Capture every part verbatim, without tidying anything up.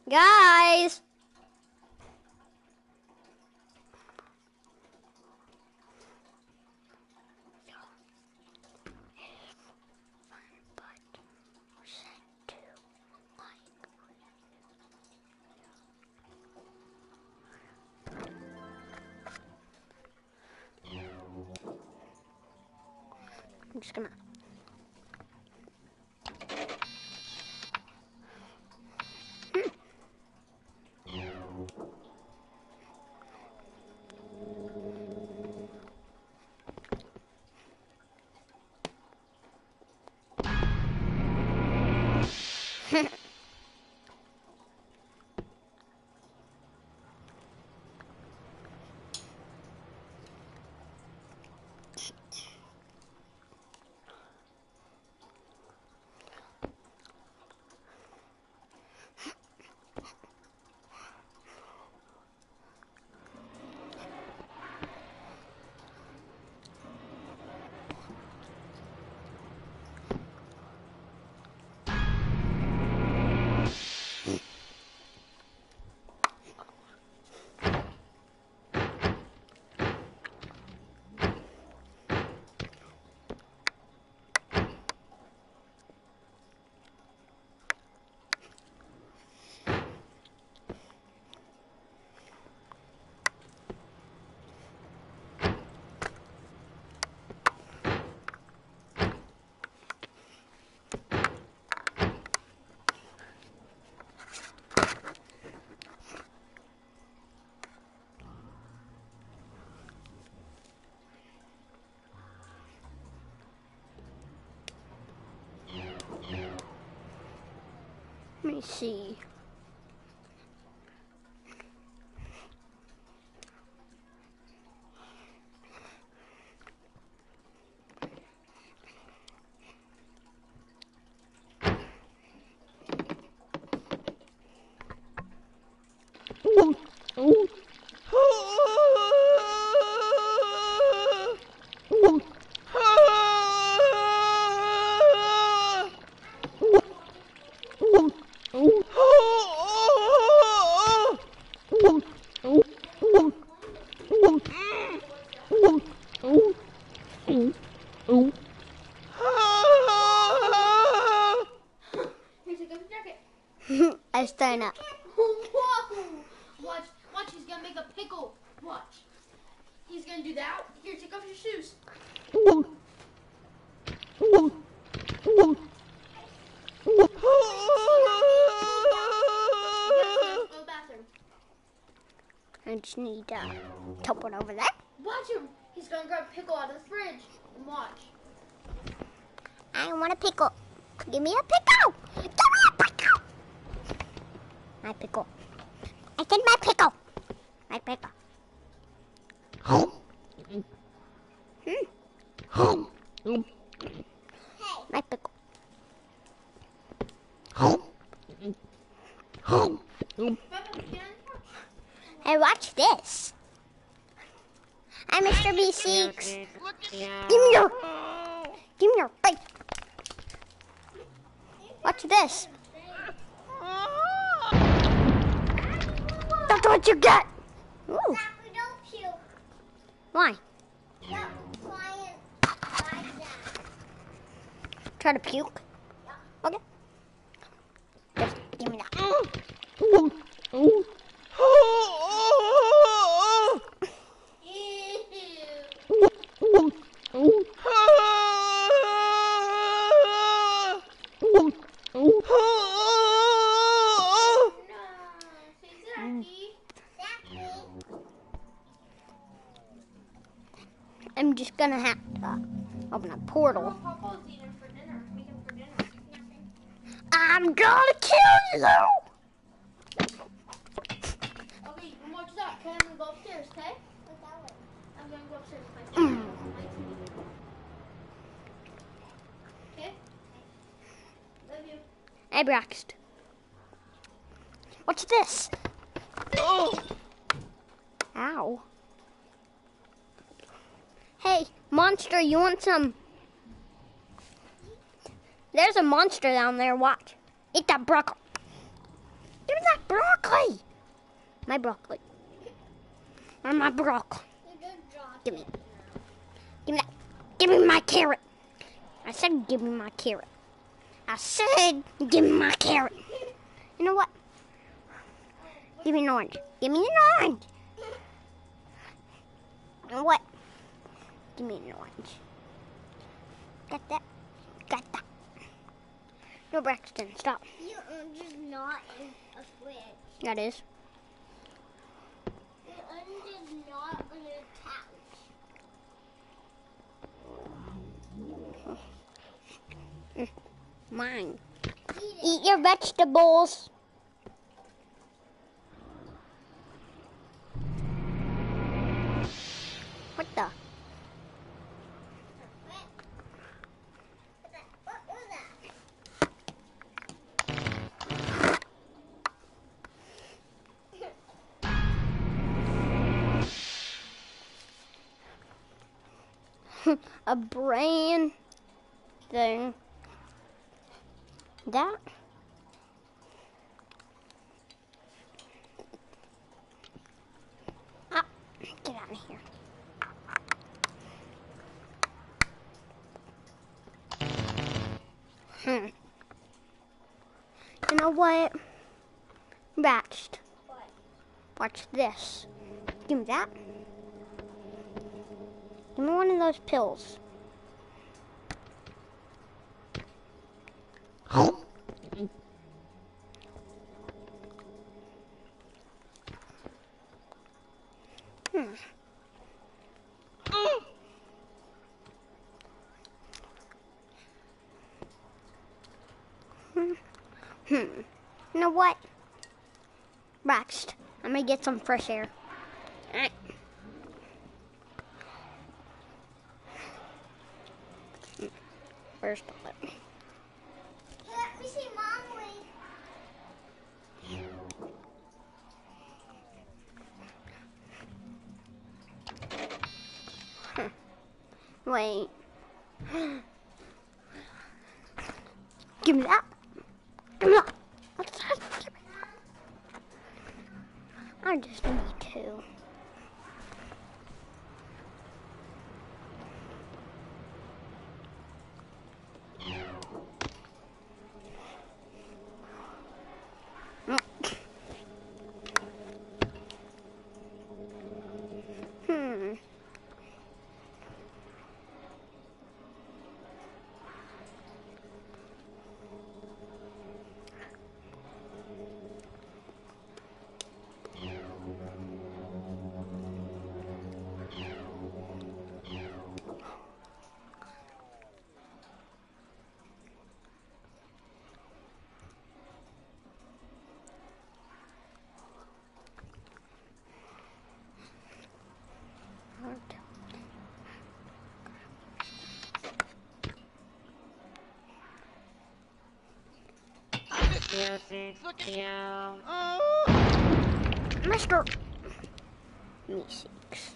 Guys! I'm just gonna... Let me see. I stand up. Whoa! Watch, watch, he's gonna make a pickle. Watch. He's gonna do that. Here, take off your shoes. Go to the bathroom. I just need to top one over there. Watch him. He's gonna grab a pickle out of the fridge. And watch. I want a pickle. Give me a pickle. Give me a pickle. My pickle. I said my pickle. My pickle. Hmm. My pickle. Hey, watch this. I'm Mister B six. Give me your, give me your face. Watch this. That's what you get. Ooh. Why? Try to puke? Okay. Just give me that. I'm just gonna have to open a portal. I'm gonna kill you! Okay, watch that. Okay, I'm gonna go upstairs, okay? I'm gonna go upstairs with my T V. Okay? Love you. Hey, Braxton. What's this? Oh! Ow. Hey, monster, you want some? There's a monster down there, watch. Eat that broccoli. Give me that broccoli. My broccoli. Or my broccoli. Give me. Give me that. Give me my carrot. I said give me my carrot. I said give me my carrot. You know what? Give me an orange. Give me an orange. You know what? Give me an orange. Got that? Got that. No, Braxton, stop. Your orange is not in a fridge. That is. Your orange is not on a couch. Mine. Eat Eat your vegetables. What the? What was that? A brain thing. That? Ah, get out of here. Hmm. You know what? Ratched. What? Watch this. Give me that. Give me one of those pills. Hmm. Hmm. Hmm. You know what? Ratched. I'm gonna get some fresh air. Alright. Where's the lip? Let me see Mom leave. Wait. Give me that. Give me that. What's that? Give me that. I just need two. Hmm. Mister Meeseeks.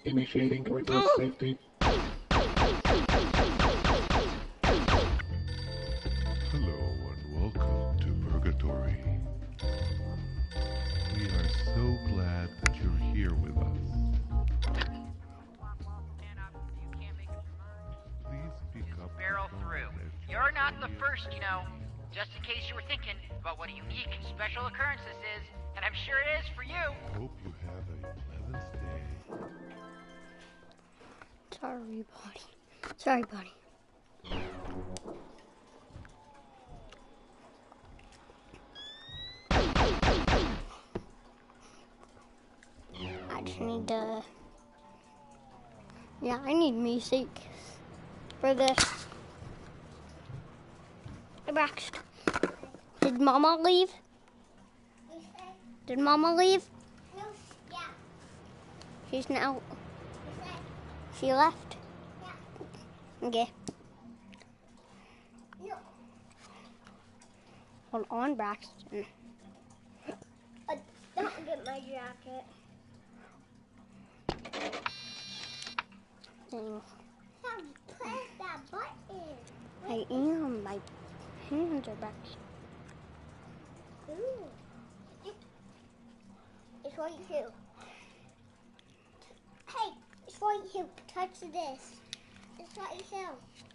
Initiating towards safety. Hello and welcome to Purgatory. We are so glad that you're here with us. Please speak up. Barrel through. You're not the first, you know. Just in case you were thinking about what a unique and special occurrence this is, and I'm sure it is for you. Hope you have a pleasant day. Sorry, buddy. Sorry, buddy. I just need to... Yeah, I need music for this. Hey, Brax. Did Mama leave? You say? Did Mama leave? No, yeah. She's now... You say? She left? Yeah. Okay. No. Hold on, Braxton. Uh, don't get my jacket. Dang. How to press that button? I am. My hands are back. Ooh. It's right here. Hey, it's right here. Touch this. It's right here.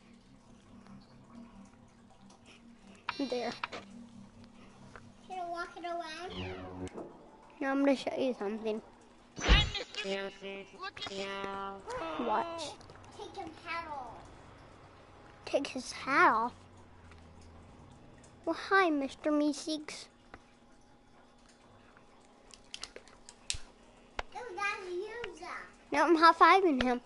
There. Can I walk it around? Now I'm going to show you something. Watch. Take him hat off. Take his hat off. Well, hi, Mister Meeseeks. No, that's you, Zach. Now I'm high-fiving him.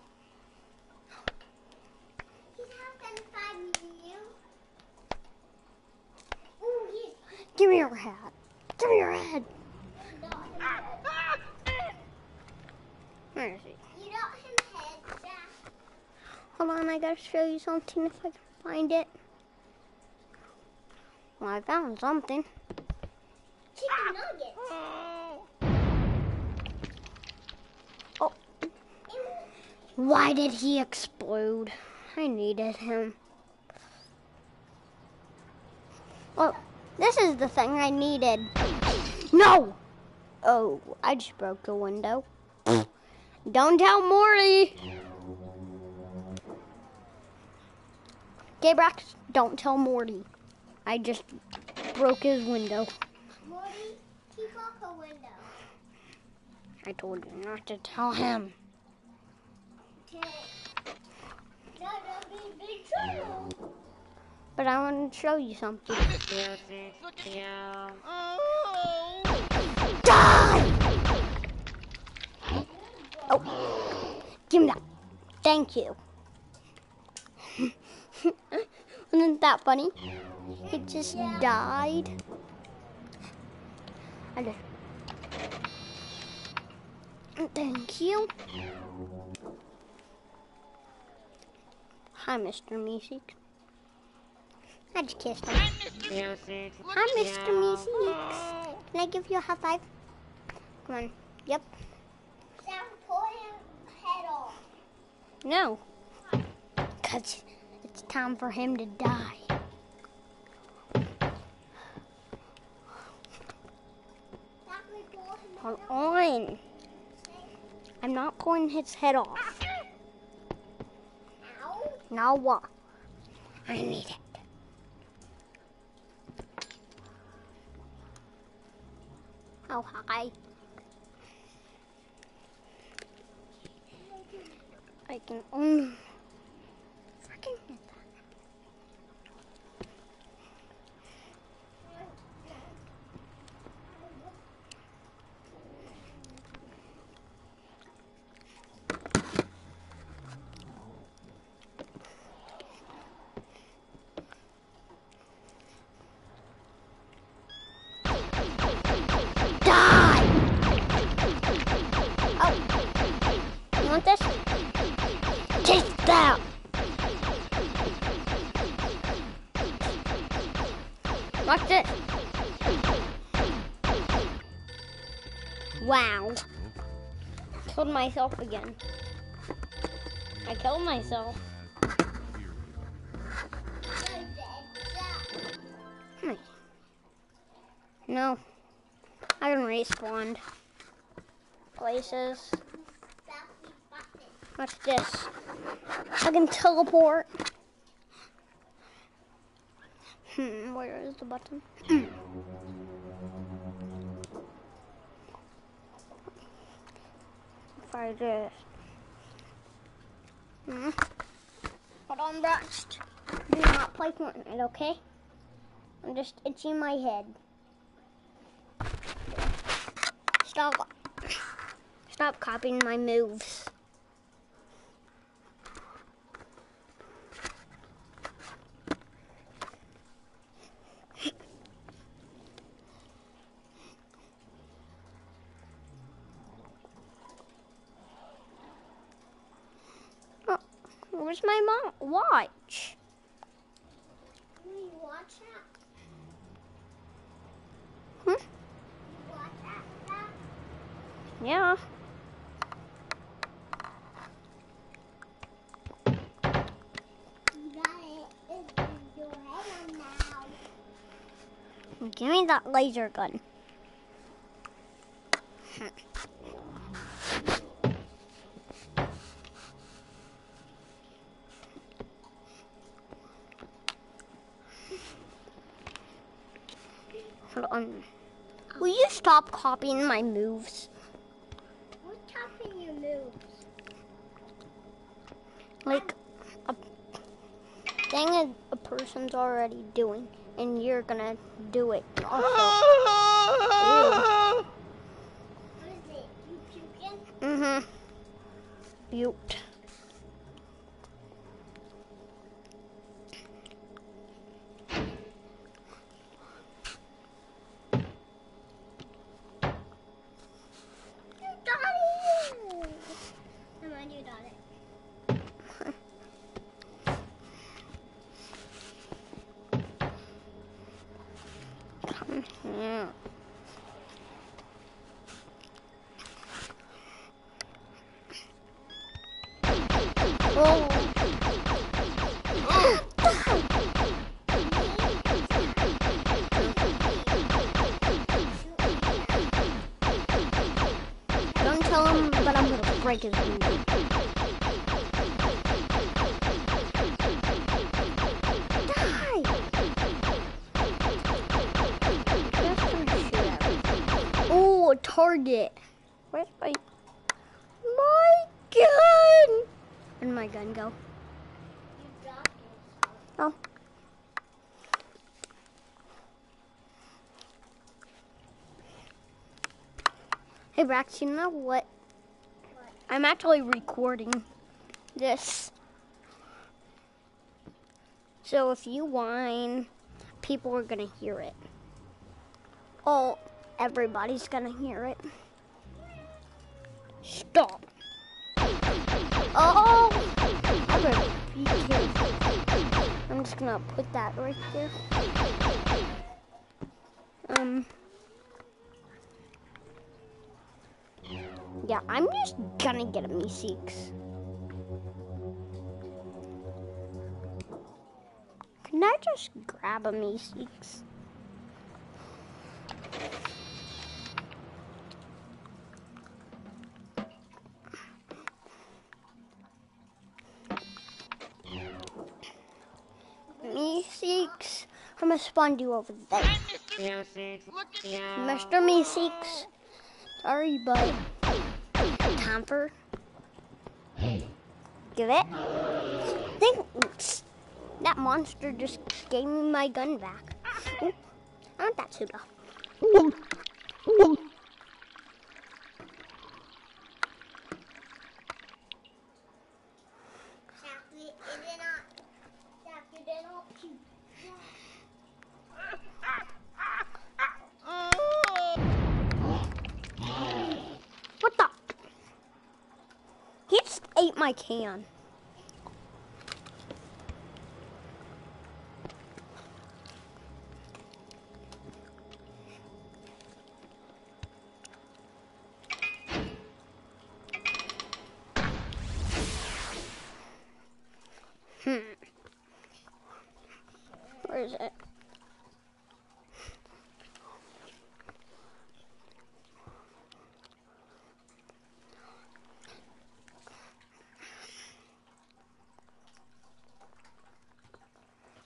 He's half gonna find you. Ooh, he's Give me your hat. Give me your head. not him head. Where is he? You not him head, Zach. Hold on, I gotta show you something if I can find it. Well, I found something. Chicken nuggets. Oh, why did he explode? I needed him. Well, this is the thing I needed. No! Oh, I just broke a window. Don't tell Morty. Okay, Brax, don't tell Morty. I just broke his window. Morty, keep off the window. I told you not to tell him. Okay. Now there'll be big trouble. But I want to show you something. Die! Oh, give me that. Thank you. Isn't that funny? He just died. I just... Thank you. Hi, Mister Meeseeks. I just kissed him. Hi, Mister Meeseeks. Can I give you a high five? Come on. Yep. Zach, pull his head off. No. Because it's time for him to die. Zach, we pull him Hold head off. on. I'm not pulling his head off. Ow. Now what? I need it. Oh, hi. I can only freaking get that. Die! Oh, you want this? Take that! Watch it. Wow. Killed myself again. I killed myself. Glad that you're here with us. No. I can respawn places. What's this? I can teleport. Hmm, where is the button? Try this. Hmm. Hold on, Brust. Do not play Fortnite, okay? I'm just itching my head. Stop. Stop copying my moves. Oh, where's my mom? Watch. Will you watch that? Hmm? You watch that? that? Yeah. You got it. It's in your hand now. Give me that laser gun. Hold on. Will you stop copying my moves? What's chopping your moves? Like a thing a, a person's already doing, and you're gonna do it also. What is it? You puking? Mm-hmm. Butte. You got it! Come on, you got it. Come here. Don't tell him, but I'm gonna break his window. Die! Just gonna shoot at me. Oh, a target. Where's my my gun? Where'd my gun go? You dropped it. Oh. Hey, Brax, you know what? I'm actually recording this. So if you whine, people are gonna hear it. Oh, everybody's gonna hear it. Stop. Oh! I'm gonna beat you. I'm just gonna put that right there. Um. Yeah, I'm just gonna get a Meeseeks. Can I just grab a Meeseeks? Meeseeks. I'm gonna spawn you over there. Mister Meeseeks. Sorry, but time for give it. Thanks. That monster just gave me my gun back. Ooh, I want that soda. Exactly. It did not. Exactly. Did not puke. What the? He just ate my can.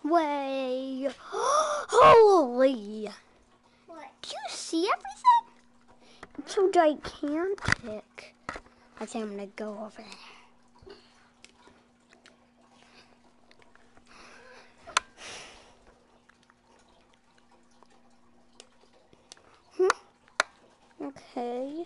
way. Holy. What? Do you see everything? It's so gigantic. I think I'm gonna go over there. Hmm. Okay.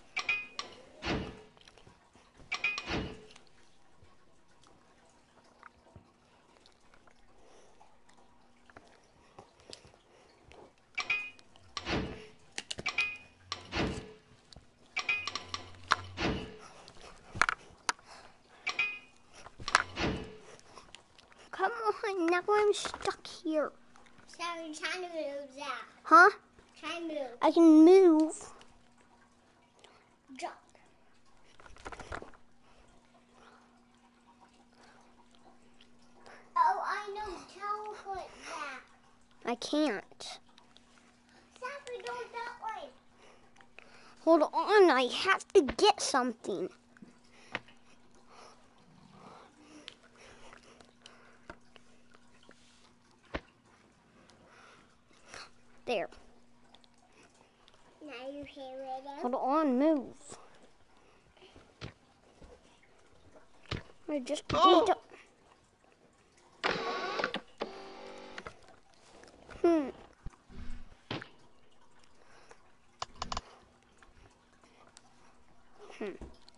Come on, now I'm stuck here. Sorry, trying to move that. Huh? Try and move. I can move. Jump. Oh, I know. Teleport that. I can't. Sorry, don't that way. Hold on, I have to get something. There. Now you hear it. Hold on, move. I just need to... Hmm. Hmm.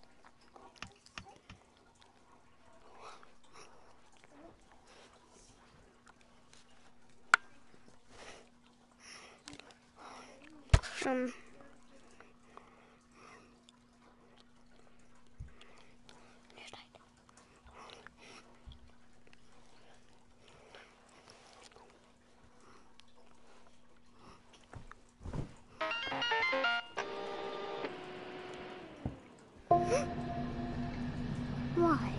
Um. Why?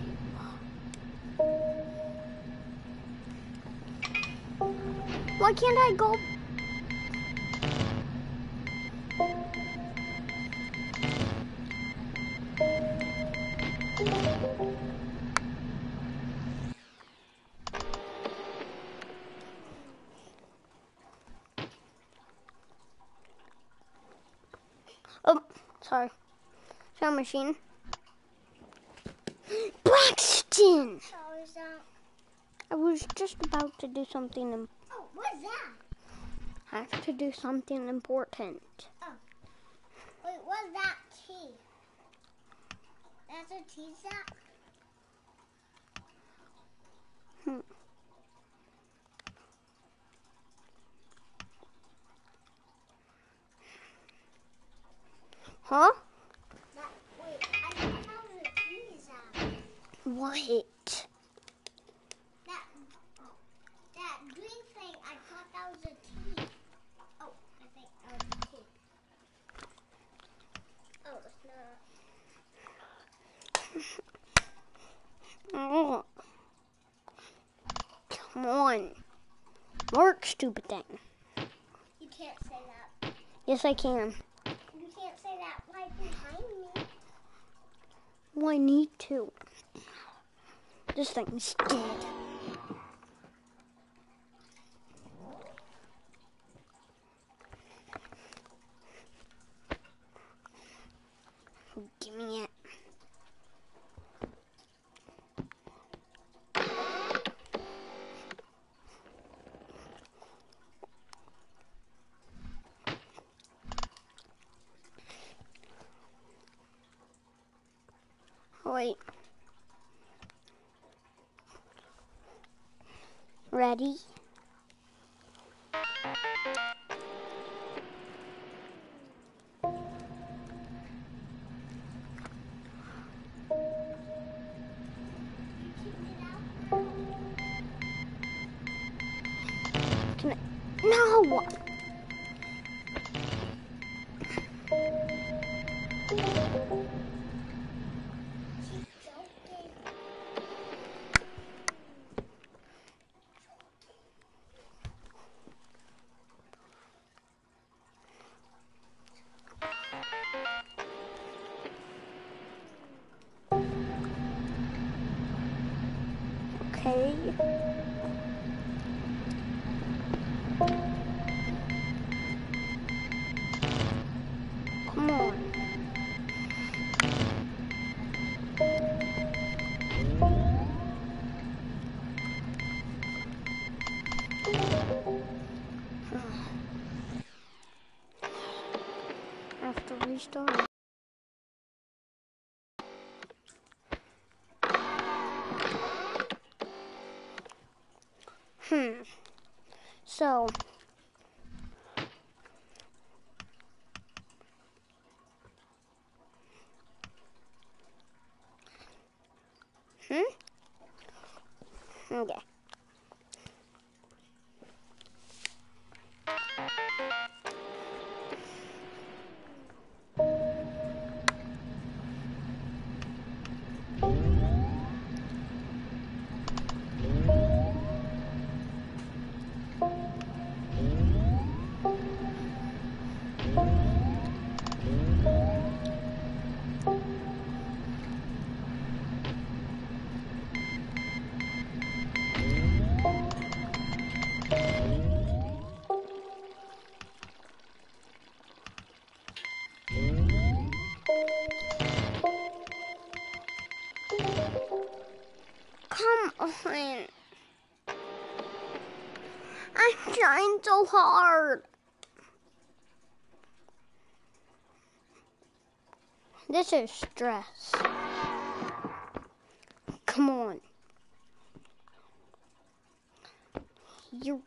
Why can't I go? Oh, sorry. Sound machine. Braxton! How is that? I was just about to do something. Im- Oh, what's that? I have to do something important. Wait, what's that key? That's a tea sack? Hmm. Huh? That, wait, I thought that was a tea sack. What? That, that green thing, I thought that was a tea. Oh, I think that was a tea. Oh, it's not. Oh. Come on. Work, stupid thing. You can't say that. Yes, I can. You can't say that right behind me. Well, I need to. This thing's dead. Give me it. Wait. Ready? Can I? No! She's joking. Okay. Hmm. So. Hmm? Okay. Come on. I'm trying so hard. This is stress. Come on. You.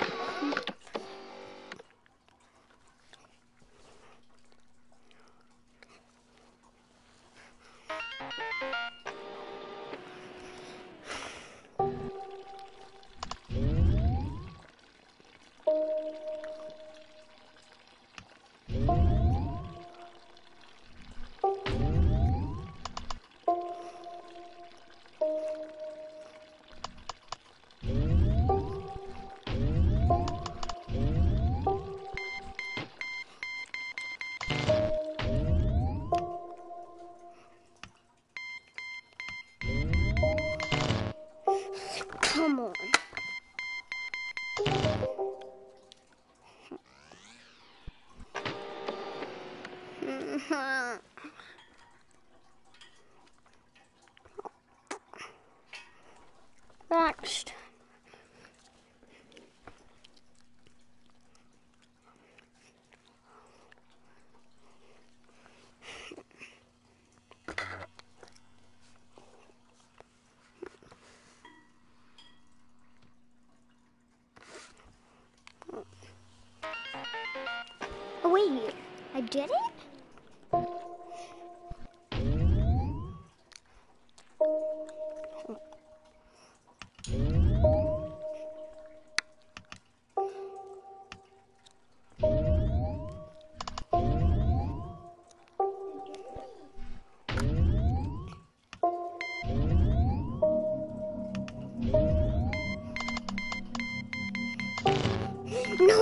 Come on. Next. Oh, wait, I did it? No!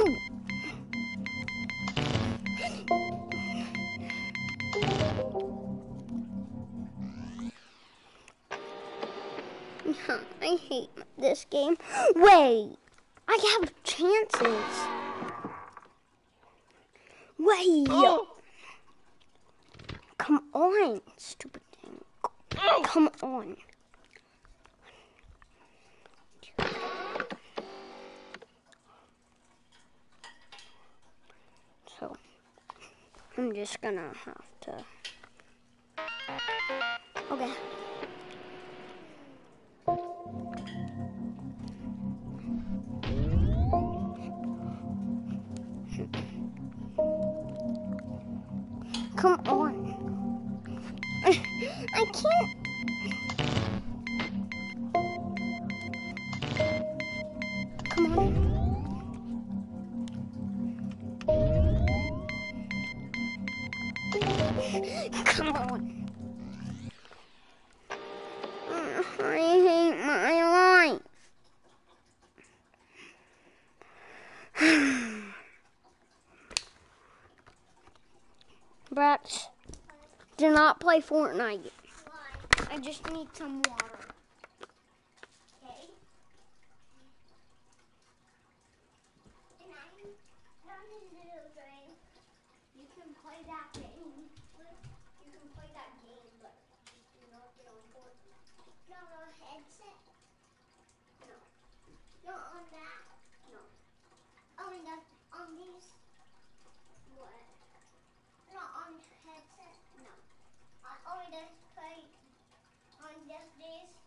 I hate this game. Wait! I have chances. Wait! Oh. Come on, stupid thing. Come on. So, I'm just gonna have to. Okay. Come on. I can't. Come on. Come on. I hate my life. Brax, do not play Fortnite. I just need some water. Okay. And I'm not a little game. You can play that game. You can play that game, but you not get on Fortnite. Not on headset. No. Not on that. No. Only the on these. What? Not on headset. No. I only just play on just these.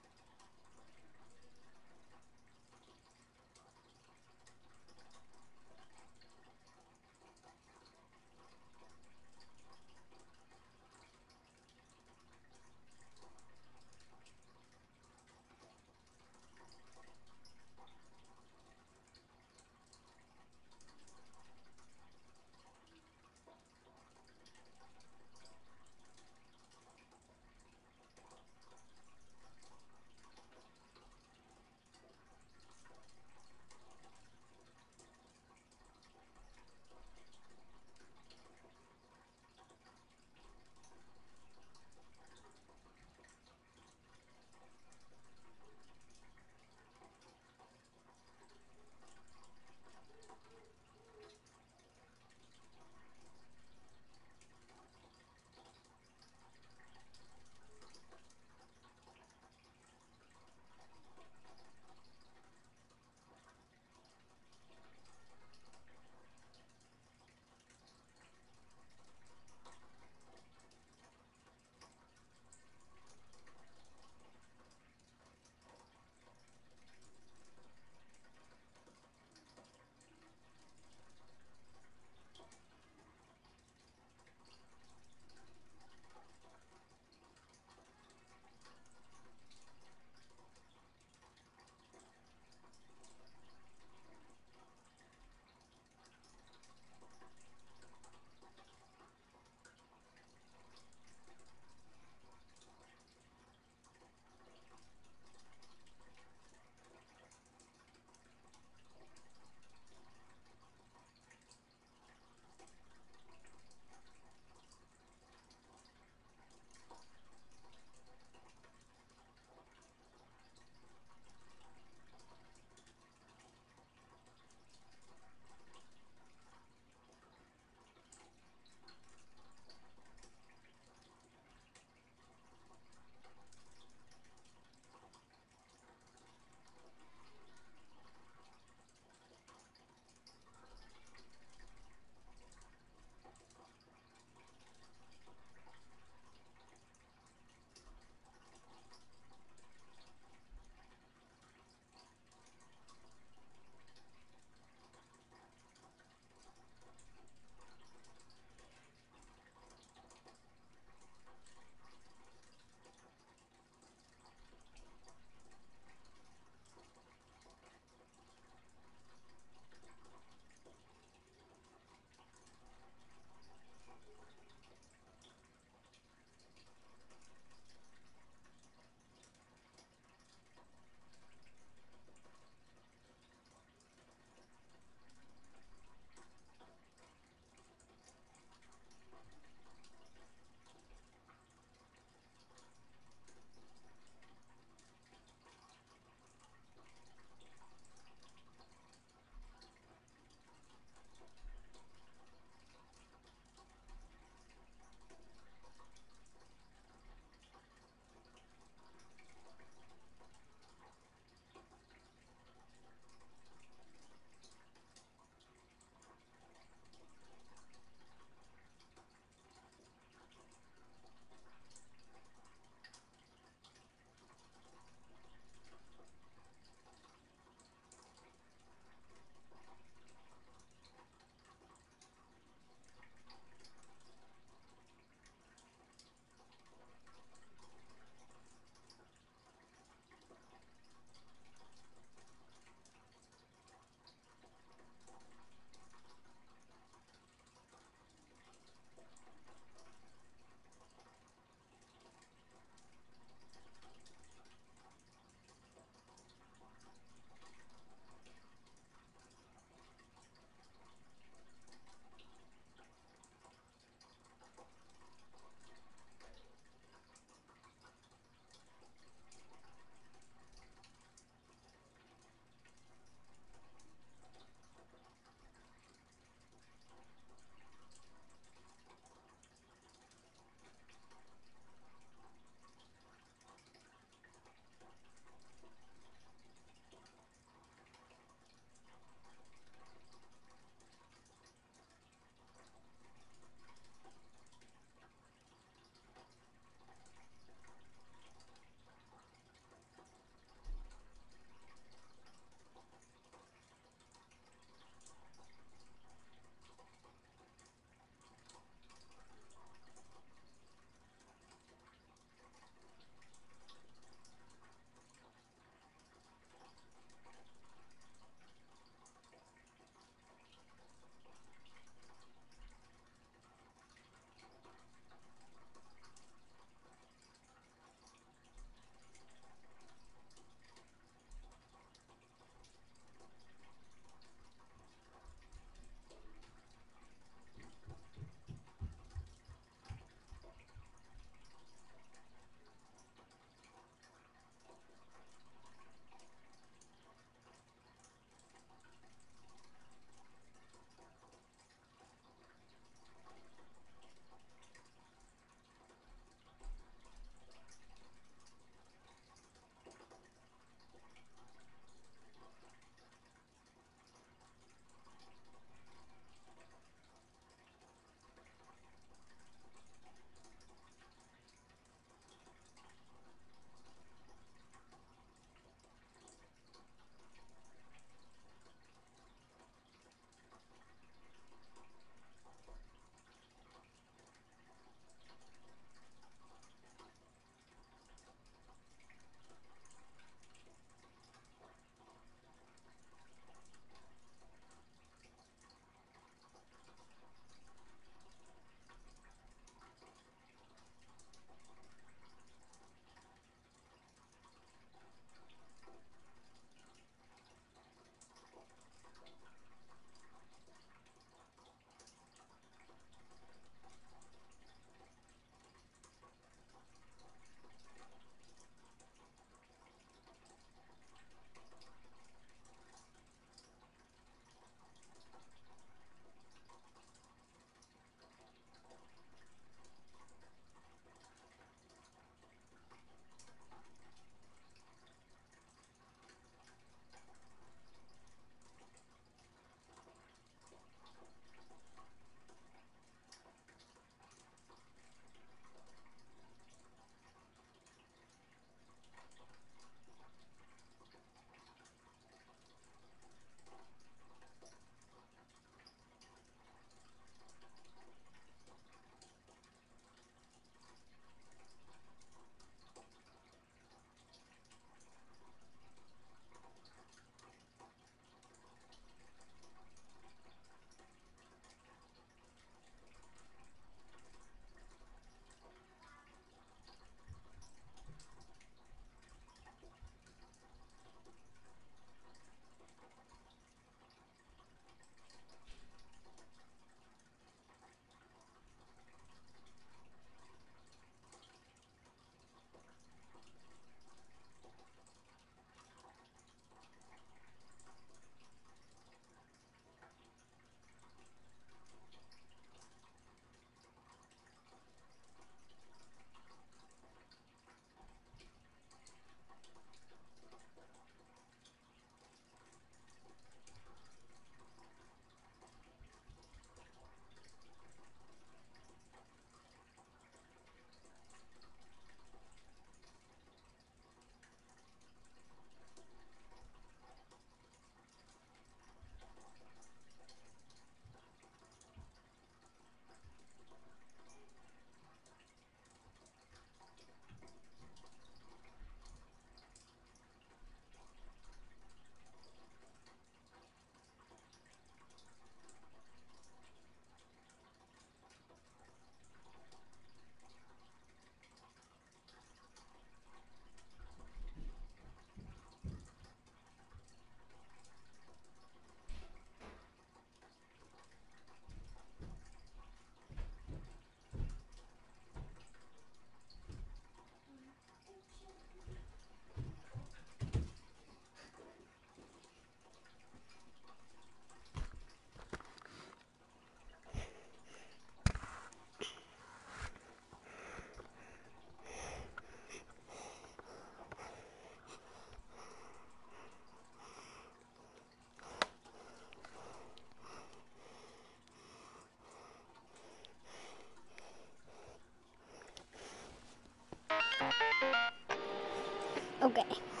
Okay.